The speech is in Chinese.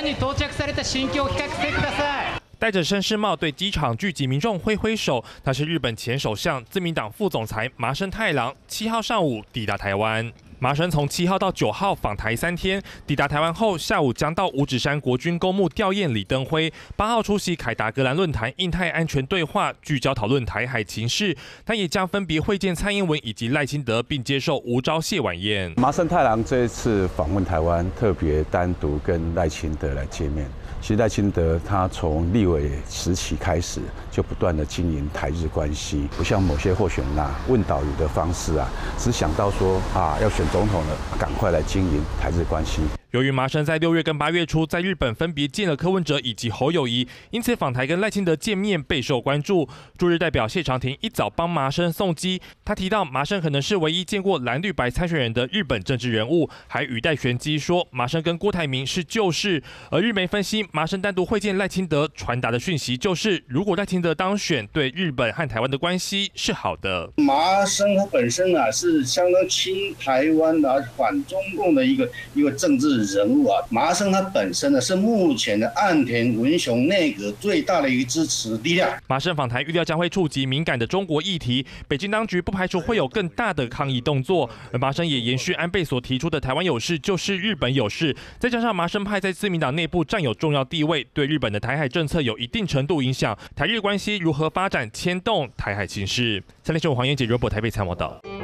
に到着された心境を聞かせてください。 戴着绅士帽对机场聚集民众挥挥手，他是日本前首相、自民党副总裁麻生太郎。7号上午抵达台湾。麻生从7号到9号访台3天，抵达台湾后，下午将到五指山国军公墓吊唁李登辉。8号出席凯达格兰论坛印太安全对话，聚焦讨论台海情势。他也将分别会见蔡英文以及赖清德，并接受吴钊燮晚宴。 麻生太郎这一次访问台湾，特别单独跟赖清德来见面。其实赖清德他从立委时期开始，就不断的经营台日关系，不像某些候选人问导游的方式只想到说要选总统了，赶快来经营台日关系。 由于麻生在6月跟8月初在日本分别见了柯文哲以及侯友宜，因此访台跟赖清德见面备受关注。驻日代表谢长廷一早帮麻生送机，他提到麻生可能是唯一见过蓝绿白参选人的日本政治人物，还语带玄机说麻生跟郭台铭是旧识。而日媒分析，麻生单独会见赖清德传达的讯息就是，如果赖清德当选，对日本和台湾的关系是好的。 麻生他本身是相当亲台湾反中共的一个政治人物麻生他本身是目前的岸田文雄内阁最大的一个支持力量。 麻生访台预料将会触及敏感的中国议题，北京当局不排除会有更大的抗议动作。而麻生也延续安倍所提出的台湾有事就是日本有事，再加上麻生派在自民党内部占有重要地位，对日本的台海政策有一定程度影响，台日关系如何发展牵动台海情势。3立新闻黄燕姐 report 台北参谋道。